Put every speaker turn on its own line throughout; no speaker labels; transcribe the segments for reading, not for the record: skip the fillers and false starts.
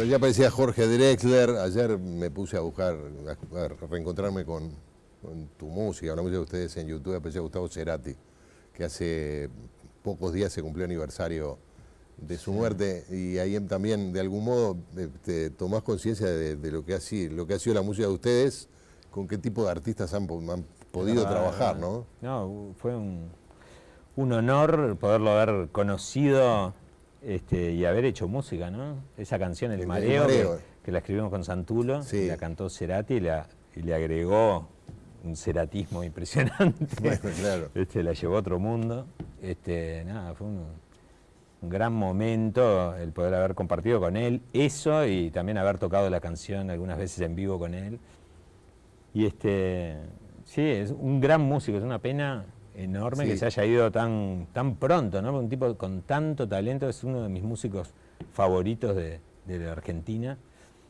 ya aparecía Jorge Drexler. Ayer me puse a buscar, a reencontrarme con tu música, una música de ustedes en YouTube. Aparecía Gustavo Cerati, que hace pocos días se cumplió aniversario de su muerte, y ahí también de algún modo tomás conciencia de lo que ha sido la música de ustedes, con qué tipo de artistas han podido trabajar, ¿no?
No, fue un honor poderlo haber conocido y haber hecho música, ¿no? Esa canción, El Mareo, que la escribimos con Santulo,
sí.
la cantó Cerati y le agregó un ceratismo impresionante.
Bueno, claro.
La llevó a otro mundo. Nada, fue un gran momento el poder haber compartido con él eso, y también haber tocado la canción algunas veces en vivo con él. Y sí, es un gran músico, es una pena enorme que se haya ido tan pronto, ¿no? Un tipo con tanto talento, es uno de mis músicos favoritos de la Argentina.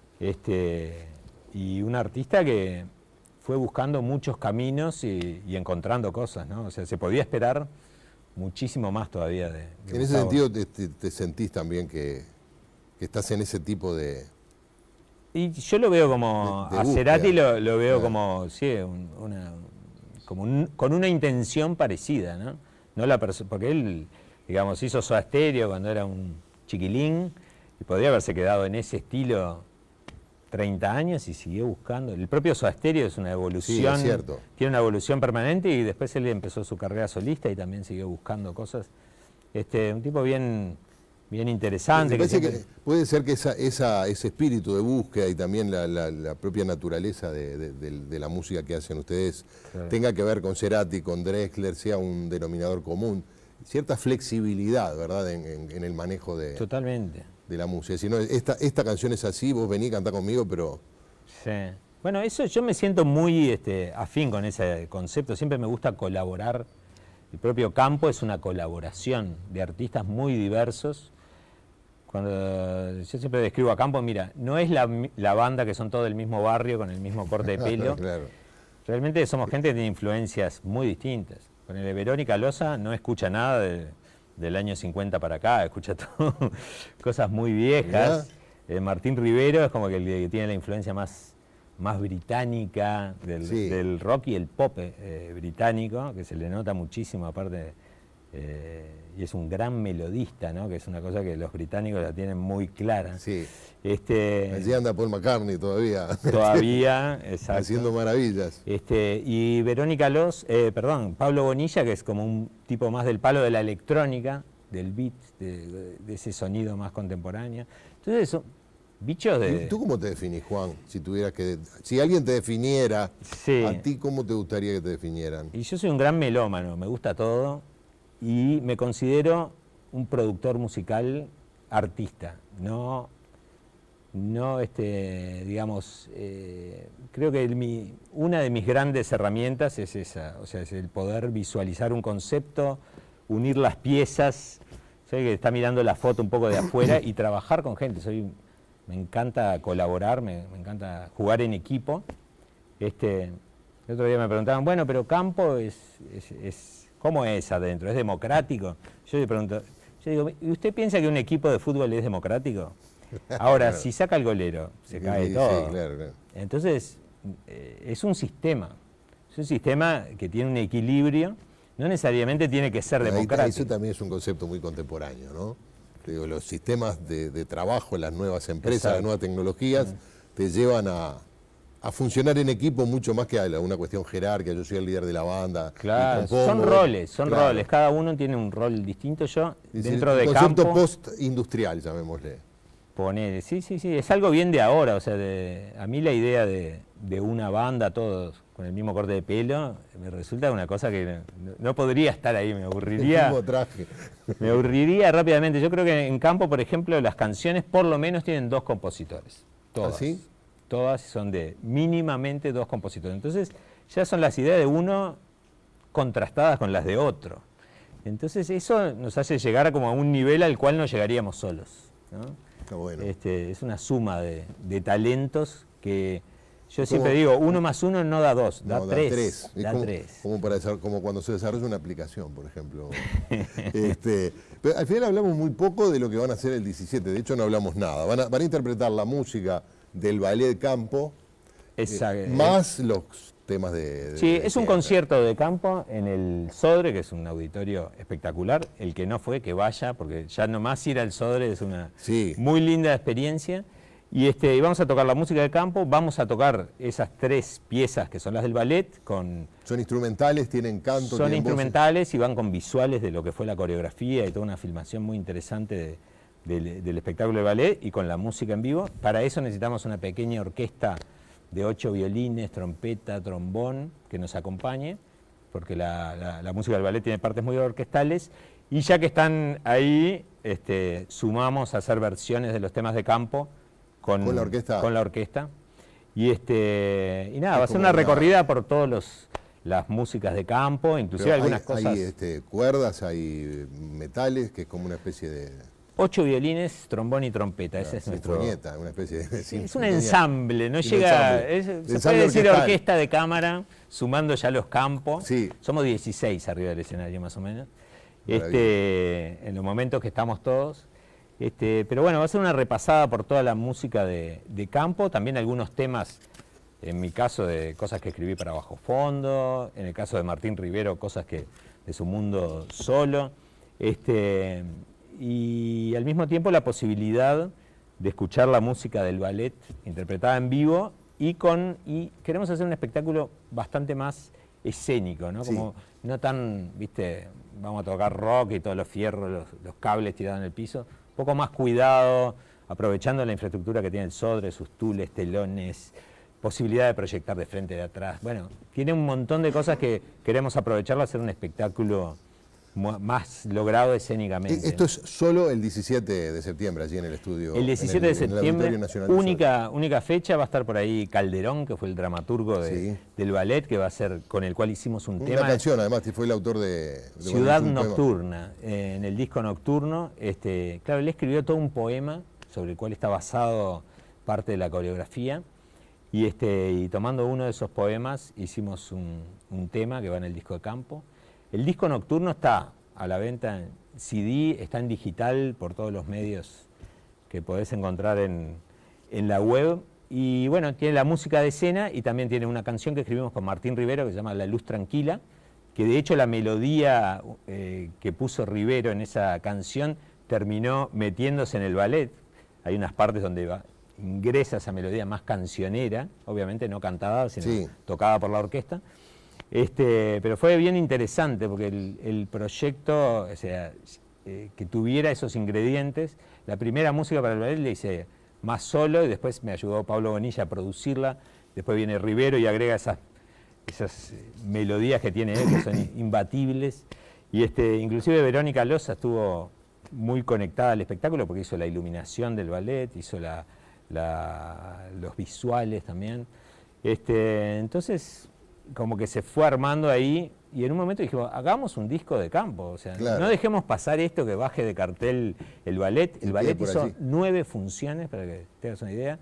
Y un artista que fue buscando muchos caminos y encontrando cosas, ¿no? O sea, se podía esperar muchísimo más todavía de
En ese sentido, te sentís también que estás en ese tipo de...
Y yo lo veo como, a Cerati lo veo como, sí, con una intención parecida, ¿no? Porque él, digamos, hizo Soda Stereo cuando era un chiquilín, y podría haberse quedado en ese estilo 30 años y siguió buscando. El propio Soda Stereo es una evolución,
sí, es cierto.
Tiene una evolución permanente, y después él empezó su carrera solista y también siguió buscando cosas. Un tipo bien interesante.
Me parece que puede ser que ese espíritu de búsqueda y también la propia naturaleza de la música que hacen ustedes tenga que ver con Cerati, con Drexler, sea un denominador común. Cierta flexibilidad, ¿verdad?, en el manejo de...
Totalmente.
De la música. Si no, esta canción es así, vos venís a cantar conmigo, pero...
Sí. Bueno, eso yo me siento muy afín con ese concepto. Siempre me gusta colaborar. El propio Campo es una colaboración de artistas muy diversos. Cuando yo siempre describo a Campo, mira, no es la banda que son todos del mismo barrio, con el mismo corte de pelo.
Claro.
Realmente somos gente que tiene influencias muy distintas. Con el de Verónica Loza no escucha nada del año 50 para acá, escucha todo, cosas muy viejas. Martín Rivero es como que el que tiene la influencia más británica del rock y el pop británico, que se le nota muchísimo, aparte, y es un gran melodista, ¿no? Que es una cosa que los británicos la tienen muy clara.
Sí. Allí anda Paul McCartney todavía.
Todavía, exacto.
Haciendo maravillas.
Y Verónica Pablo Bonilla, que es como un tipo más del palo de la electrónica, del beat, de ese sonido más contemporáneo. Entonces son bichos de...
¿Tú cómo te definís, Juan? Si alguien te definiera, a ti, ¿cómo te gustaría que te definieran?
Y yo soy un gran melómano, me gusta todo, y me considero un productor musical artista, digamos, creo que una de mis grandes herramientas es esa, o sea, es el poder visualizar un concepto, unir las piezas, sé que está mirando la foto un poco de afuera y trabajar con gente. Me encanta colaborar, me encanta jugar en equipo. El otro día me preguntaban, bueno, pero Campo ¿cómo es adentro? ¿Es democrático? Yo digo, ¿y usted piensa que un equipo de fútbol es democrático? Ahora, si saca el golero, se cae todo.
Sí, claro.
Entonces, es un sistema que tiene un equilibrio, no necesariamente tiene que ser democrático.
Eso también es un concepto muy contemporáneo, ¿no? Digo, los sistemas de trabajo, las nuevas empresas, las nuevas tecnologías, te llevan a funcionar en equipo mucho más que a una cuestión jerárquica. Yo soy el líder de la banda.
Claro, son roles, cada uno tiene un rol distinto. Yo, dentro de Campo...
Concepto post-industrial, llamémosle.
Sí, es algo bien de ahora, o sea, a mí la idea de una banda, todos con el mismo corte de pelo, me resulta una cosa que no podría estar ahí, me aburriría.
El mismo traje.
Me aburriría rápidamente. Yo creo que en Campo, por ejemplo, las canciones por lo menos tienen 2 compositores. Todas.
¿Ah, sí?
Todas son de mínimamente 2 compositores. Entonces ya son las ideas de uno contrastadas con las de otro. Entonces eso nos hace llegar como a un nivel al cual no llegaríamos solos, ¿no?
Bueno.
Es una suma de talentos que Yo siempre digo, 1 más 1 no da 2, da 3.
Da 3. Como cuando se desarrolla una aplicación, por ejemplo. Pero al final hablamos muy poco de lo que van a hacer el 17, de hecho no hablamos nada. Van a interpretar la música del ballet campo, más los temas de
sí, es un concierto de campo en el Sodre, que es un auditorio espectacular. El que no fue, que vaya, porque ya nomás ir al Sodre es una muy linda experiencia. Y vamos a tocar la música de campo, vamos a tocar esas 3 piezas que son las del ballet.
Son instrumentales, tienen canto.
Son instrumentales y van con visuales de lo que fue la coreografía y toda una filmación muy interesante del espectáculo de ballet y con la música en vivo. Para eso necesitamos una pequeña orquesta de 8 violines, trompeta, trombón, que nos acompañe, porque la música del ballet tiene partes muy orquestales. Y ya que están ahí, sumamos a hacer versiones de los temas de campo, con la orquesta. Y nada, va a ser una recorrida por todas las músicas de campo, inclusive algunas cosas.
Hay cuerdas, hay metales, que es como una especie de...
8 violines, trombón y trompeta, ese es nuestro...
una especie de...
Es un ensamble, no llega... se puede decir orquesta de cámara, sumando ya los campos.
Sí.
Somos 16 arriba del escenario más o menos, en los momentos que estamos todos. Pero bueno, va a ser una repasada por toda la música de campo, también algunos temas, en mi caso, de cosas que escribí para Bajo Fondo, en el caso de Martín Rivero, cosas de su mundo solo, y al mismo tiempo la posibilidad de escuchar la música del ballet interpretada en vivo y queremos hacer un espectáculo bastante más escénico, ¿no? Como no tan, viste, vamos a tocar rock y todos los fierros, los cables tirados en el piso, un poco más cuidado, aprovechando la infraestructura que tiene el Sodre, sus tules, telones, posibilidad de proyectar de frente, de atrás. Bueno, tiene un montón de cosas que queremos aprovecharlo, hacer un espectáculo más logrado escénicamente.
Esto es solo el 17 de septiembre, allí en el estudio.
El 17 de septiembre, única fecha, va a estar por ahí Calderón, que fue el dramaturgo del ballet, que va a ser, con el cual hicimos un tema.
Una canción, además, que fue el autor de
Ciudad Nocturna, en el disco Nocturno. Claro, él escribió todo un poema sobre el cual está basado parte de la coreografía, y tomando uno de esos poemas hicimos un tema que va en el disco de campo. El disco Nocturno está a la venta en CD, está en digital por todos los medios que podés encontrar en la web. Y bueno, tiene la música de escena y también tiene una canción que escribimos con Martín Rivero que se llama La Luz Tranquila, que de hecho la melodía que puso Rivero en esa canción terminó metiéndose en el ballet. Hay unas partes donde ingresa esa melodía más cancionera, obviamente no cantada, sino tocada por la orquesta. Pero fue bien interesante porque el proyecto, o sea, que tuviera esos ingredientes. La primera música para el ballet le hice más solo y después me ayudó Pablo Bonilla a producirla. Después viene Rivero y agrega esas melodías que tiene él, que son imbatibles. Y inclusive Verónica Loza estuvo muy conectada al espectáculo porque hizo la iluminación del ballet, hizo los visuales también. Entonces, como que se fue armando ahí y en un momento dijimos, hagamos un disco de campo, o sea, no dejemos pasar esto que baje de cartel el ballet. El ballet hizo 9 funciones, para que tengas una idea,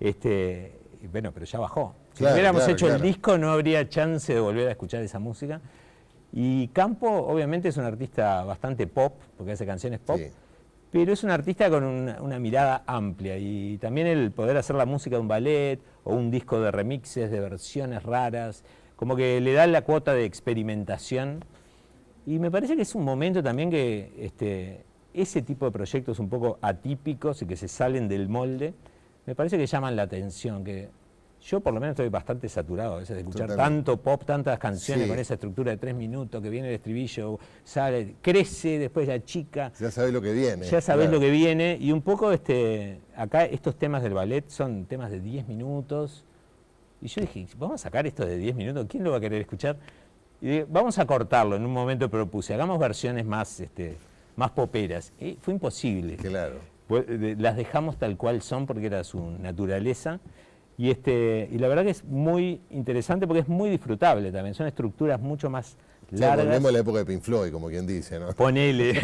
y bueno, pero ya bajó. Si hubiéramos hecho el disco no habría chance de volver a escuchar esa música. Y Campo obviamente es un artista bastante pop, porque hace canciones pop, pero es un artista con una mirada amplia y también el poder hacer la música de un ballet o un disco de remixes, de versiones raras, como que le da la cuota de experimentación. Y me parece que es un momento también que ese tipo de proyectos un poco atípicos y que se salen del molde, me parece que llaman la atención, que yo por lo menos estoy bastante saturado a veces de escuchar tanto pop, tantas canciones con esa estructura de 3 minutos, que viene el estribillo, sale, crece, después la chica.
Ya sabés lo que viene.
Ya sabés lo que viene. Y un poco acá estos temas del ballet son temas de 10 minutos. Y yo dije, vamos a sacar esto de 10 minutos, ¿quién lo va a querer escuchar? Y vamos a cortarlo, en un momento propuse, hagamos versiones más poperas. Y fue imposible.
Claro.
Las dejamos tal cual son porque era su naturaleza. Y la verdad que es muy interesante porque es muy disfrutable también. Son estructuras mucho más largas.
Volvemos a la época de Pink Floyd, como quien dice, ¿no?
Ponele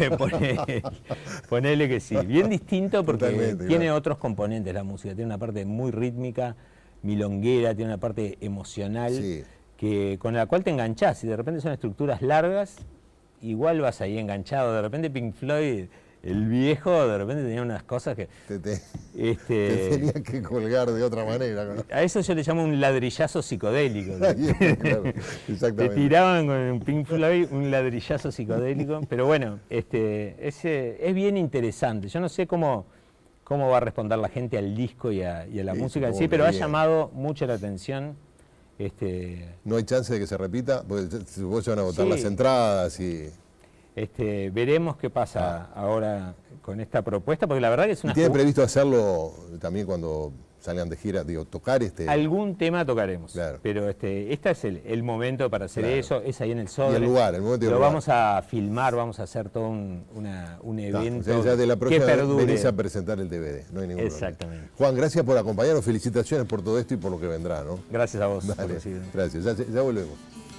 que sí. Bien distinto porque tiene otros componentes la música. Tiene una parte muy rítmica, milonguera, tiene una parte emocional
Sí.
con la cual te enganchás. Y de repente son estructuras largas, igual vas ahí enganchado. De repente Pink Floyd, el viejo, de repente tenía unas cosas que...
Te tenía que colgar de otra manera, ¿no?
A eso yo le llamo un ladrillazo psicodélico.
Claro, exactamente.
Te tiraban con un Pink Floyd un ladrillazo psicodélico. Pero bueno, es bien interesante. Yo no sé cómo va a responder la gente al disco y a la música en sí, pero ha llamado mucho la atención.
No hay chance de que se repita, porque supongo se van a votar las entradas y...
veremos qué pasa ahora con esta propuesta, porque la verdad que es una...
¿Tienen previsto hacerlo también cuando salgan de gira, tocar
Algún tema tocaremos,
claro.
pero este es el momento para hacer eso, es ahí en el Sodre.
Y el lugar, el momento y el
Lo
lugar.
vamos a filmar, vamos a hacer todo un evento
O sea, ya de la
que
próxima
perdure.
venís a presentar el DVD, no hay ningún
Exactamente.
problema. Juan, gracias por acompañarnos, felicitaciones por todo esto y por lo que vendrá, ¿no?
Gracias a vos.
Dale,
por recibirme.
gracias, ya volvemos.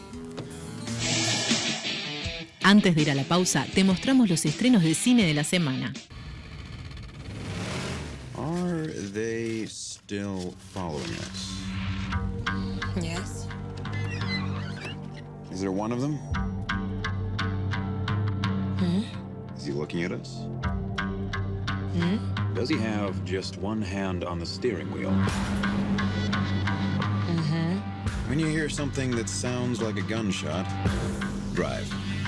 Antes de ir a la pausa, te mostramos los estrenos de cine de la semana.
Are they still following us?
Yes.
Is there one of them?
Hmm?
Is he looking at us?
Hmm?
Does he have just one hand on the steering wheel?
Mm-hmm.
When you hear something that sounds like a gunshot, drive.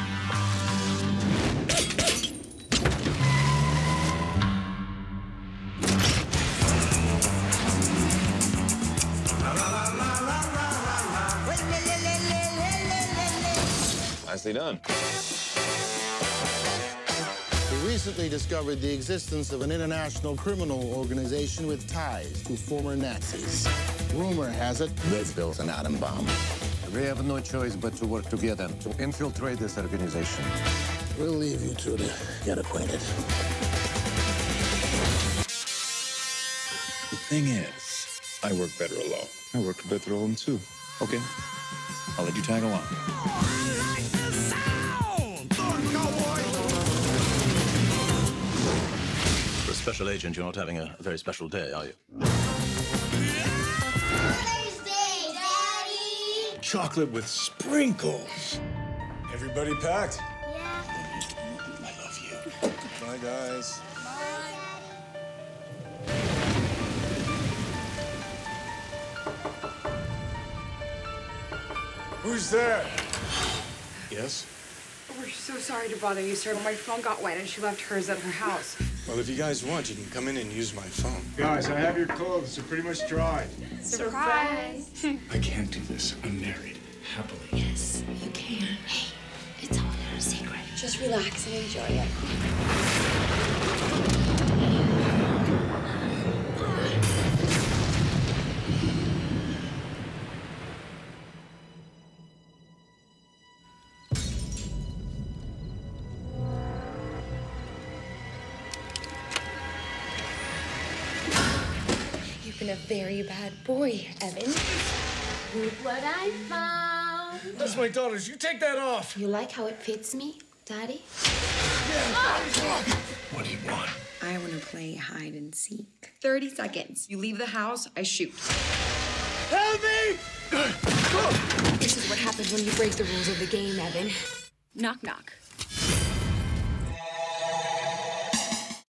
Nicely done.
We recently discovered the existence of an international criminal organization with ties to former Nazis. Rumor has it, they've built an atom bomb.
We have no choice but to work together to infiltrate this organization.
We'll leave you two to get acquainted.
The thing is, I work better alone. I work better alone too. Okay, I'll let you tag along.
For a special agent, you're not having a very special day, are you?
Mother's Day, Daddy!
Chocolate with sprinkles. Everybody packed?
Yeah.
I love you. Bye, guys. Who's there? Yes?
We're so sorry to bother you, sir, but my phone got wet and she left hers at her house.
Well, if you guys want, you can come in and use my phone. Guys, I have your clothes. They're pretty much dry.
Surprise!
I can't do this. I'm married. Happily.
Yes, you can. Hey, it's all a secret. Just relax and enjoy it. You've been a very bad boy, Evan. Look what I found.
That's my daughter's. You take that off.
You like how it fits me, Daddy?
What do you want?
I want to play hide and seek. 30 seconds. You leave the house, I shoot.
Help me!
This is what happens when you break the rules of the game, Evan.
Knock, knock.